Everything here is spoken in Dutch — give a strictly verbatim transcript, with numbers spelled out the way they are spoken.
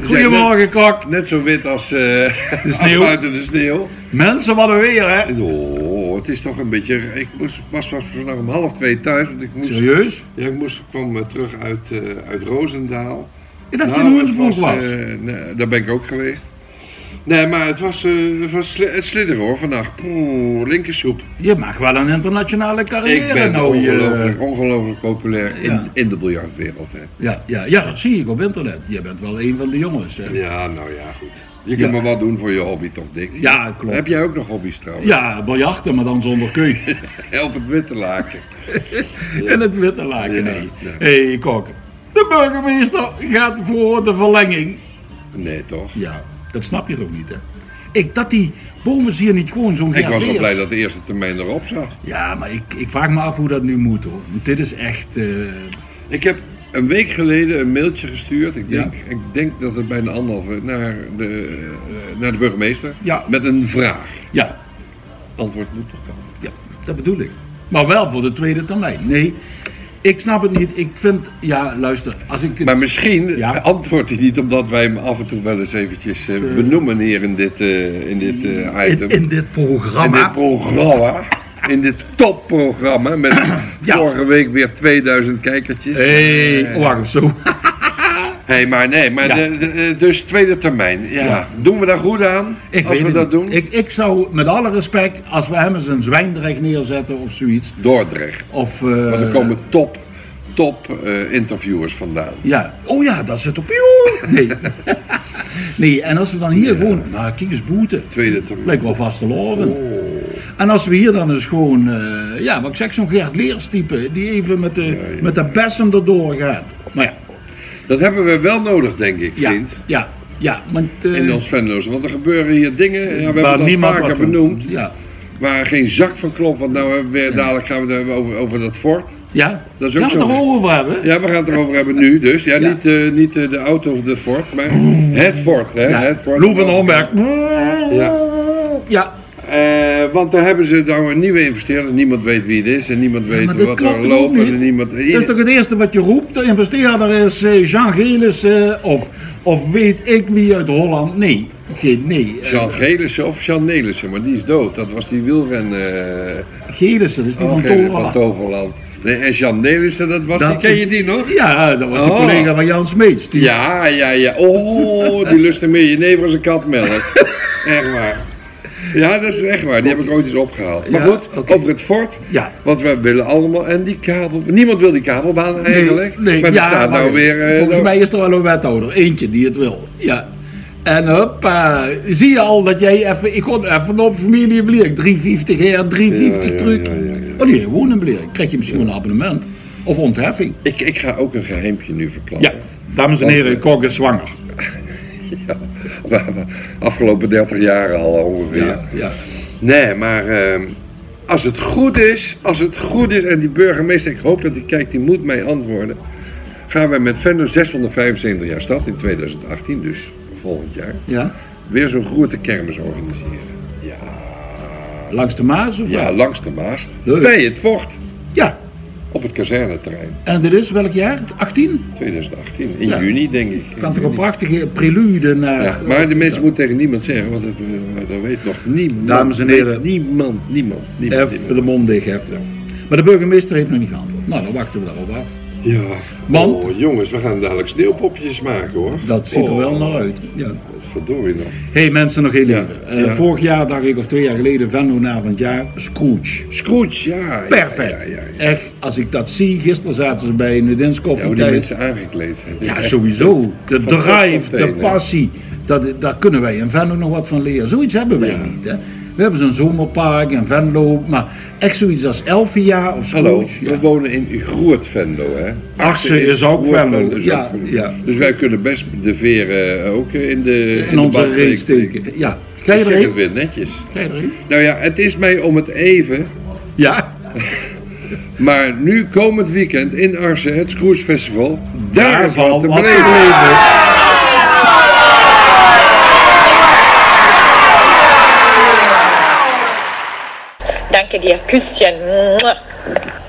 Goedemorgen, Kok. Net zo wit als, uh, de sneeuw. als buiten de sneeuw. Mensen, wat een weer, hè? Oh, het is toch een beetje... Ik moest, was vandaag om half twee thuis. Want ik moest, Serieus? Ja, ik moest, kwam uh, terug uit, uh, uit Roosendaal. Ik dacht nou, dat je in Hoensbroek was. Uh, nee, daar ben ik ook geweest. Nee, maar het was, uh, het was sli het slidderen hoor vandaag. Poeh, linkersoep. Je mag wel een internationale carrière. Ik ben nou, ongelooflijk, je... ongelooflijk populair in, ja. in de biljartwereld. Hè. Ja, ja, ja, dat zie ik op internet. Je bent wel een van de jongens. Hè. Ja, nou ja, goed. Je ja. kunt maar wat doen voor je hobby toch, Dick? Ja, klopt. Heb jij ook nog hobby's trouwens? Ja, biljarten, maar dan zonder keu. Op het witte laken. Ja. In het witte laken, ja, nee. Ja. Hé, hey, Kok. De burgemeester gaat voor de verlenging. Nee, toch? Ja, dat snap je toch niet, hè? Ik, dat die Boven's hier niet gewoon zo'n Ik was al al blij dat de eerste termijn erop zat. Ja, maar ik, ik vraag me af hoe dat nu moet, hoor. Want dit is echt... Uh... Ik heb een week geleden een mailtje gestuurd. Ik denk, ja. ik denk dat het bijna anderhalve naar de, uh, naar de burgemeester. Ja. Met een vraag. Ja. Antwoord moet toch komen. Ja, dat bedoel ik. Maar wel voor de tweede termijn. Nee, ik snap het niet. Ik vind, ja, luister, als ik het... Maar misschien ja. antwoordt hij niet omdat wij hem af en toe wel eens eventjes uh, benoemen hier in dit, uh, in dit uh, item. In, in dit programma. In dit programma. In dit topprogramma met ja. vorige week weer tweeduizend kijkertjes. Hé, hey, wacht zo. Hé, hey, maar nee, maar ja. de, de, dus tweede termijn. Ja. ja. Doen we daar goed aan ik als we dat doen? Ik, ik zou met alle respect, als we hem eens een Zwijndrecht neerzetten of zoiets. Dordrecht. Of, uh, Want er komen top, top uh, interviewers vandaan. Ja, oh ja, dat zit op jou. Nee. Nee, en als we dan hier ja. gewoon, nou kijk eens boete. Tweede termijn. Lijkt wel vastelovend. Oh. En als we hier dan eens gewoon, uh, ja, wat ik zeg, zo'n Gert Leers type, die even met de, ja, ja. met de bessen erdoor gaat. Maar ja. Dat hebben we wel nodig, denk ik, vriend. Ja, ja, ja. Want, uh, in ons Venloze, want er gebeuren hier dingen, ja, we hebben het al vaker benoemd, ja. waar geen zak van klopt, want nou hebben we weer, ja. dadelijk gaan we het hebben over, over dat fort. Ja, dat is ook gaan we het erover hebben? Ja, we gaan het erover hebben nu dus. Ja, ja. Niet, uh, niet uh, de auto of de fort, maar het fort. Hè? Ja. Het fort. Lou van Homberg. Ja. Ja. Uh, want daar hebben ze nou een nieuwe investeerder, niemand weet wie het is en niemand ja, weet wat er loopt. En niemand... Dat is toch het eerste wat je roept, de investeerder is uh, Jean Gelissen of, of weet ik wie uit Holland. Nee, geen nee. Jean Gelissen of Jean Nelissen, maar die is dood. Dat was die wielren... Uh... Gelissen, dat is die oh, van Toverland. Van Toverland. Nee, en Jean Nelissen, dat was, dat die, ken je die nog? Ja, dat was de oh. collega van Jan Smeets. Die... Ja, ja, ja. Oh, die lustte meer jenever als een katmelk. Echt waar. Ja, dat is echt waar. Die heb ik ooit eens opgehaald. Maar ja, goed, okay. over het fort. Ja. Want we willen allemaal. En die kabel. Niemand wil die kabelbaan eigenlijk. Nee, nee. Maar er ja, staat maar nou weer. Uh, volgens nou... mij is er wel een wethouder. Eentje die het wil. Ja. En hoppa. Zie je al dat jij even. Ik kon even op familie in Blerik. driehonderdvijftig her, driehonderdvijftig ja, terug. Ja, ja, ja, ja. Oh nee, gewoon in Blerik. Krijg je misschien ja. een abonnement. Of ontheffing. Ik, ik ga ook een geheimpje nu verklappen. Ja, dames en heren, Kok is zwanger. Ja, afgelopen dertig jaar al ongeveer. Ja, ja. Nee, maar uh, als het goed is, als het goed is en die burgemeester, ik hoop dat hij kijkt, die moet mij antwoorden. Gaan wij met Venlo zeshonderdvijfenzeventig jaar stad in tweeduizend achttien, dus volgend jaar, ja. weer zo'n grote kermis organiseren. Ja. Langs de Maas of Ja, wat? langs de Maas. Leuk. Bij het fort. Ja. Op het kazerneterrein. En dit is welk jaar? achttien? tweeduizend achttien, in ja. juni denk ik. Kan toch een prachtige prelude naar... Ja, maar de mensen moeten tegen niemand zeggen, want dat, uh, dat weet nog niemand. Dames en heren. Niemand, niemand, niemand. Even niemand. De mond dicht hebben. Ja. Maar de burgemeester heeft nog niet geantwoord. Nou, dan wachten we daarop af. Ja. Want, oh jongens, we gaan dadelijk sneeuwpopjes maken hoor. Dat ziet oh. er wel naar uit. Ja. Verdorie nog. Hé hey, mensen, nog heel ja. even. Uh, ja. Vorig jaar dacht ik, of twee jaar geleden, Venlo-naam van het jaar, Scrooge. Scrooge, ja. Perfect. Ja, ja, ja, ja. Echt, als ik dat zie, gisteren zaten ze bij Nudins koffietijd. Ja, hoe die mensen aangekleed zijn. Ja, sowieso. De drive, de passie. Dat, daar kunnen wij in Venlo nog wat van leren. Zoiets hebben wij ja. niet, hè. We hebben zo'n zomerpark in Venlo, maar echt zoiets als Elfia of Scrooge. Hallo, ja. we wonen in Groot Venlo, hè. Assen is, is ook Venlo. Is ja, ook Venlo. Ja. Dus wij kunnen best de veren ook in de In, in onze de race steken. Ja. Ga je ik zeg erin? het weer netjes. Ga je erin? Nou ja, het is mij om het even. Ja. Maar nu komend weekend in Arsen, het Scrooge Festival, daar, daar valt te beleven. Danke dir, Küsschen.